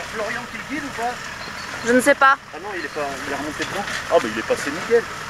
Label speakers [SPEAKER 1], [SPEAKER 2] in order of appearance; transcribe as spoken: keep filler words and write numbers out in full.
[SPEAKER 1] Florian qui le guide ou pas?
[SPEAKER 2] Je ne sais pas.
[SPEAKER 1] Ah non, il est pas, il est remonté dedans. Ah bah il est passé nickel.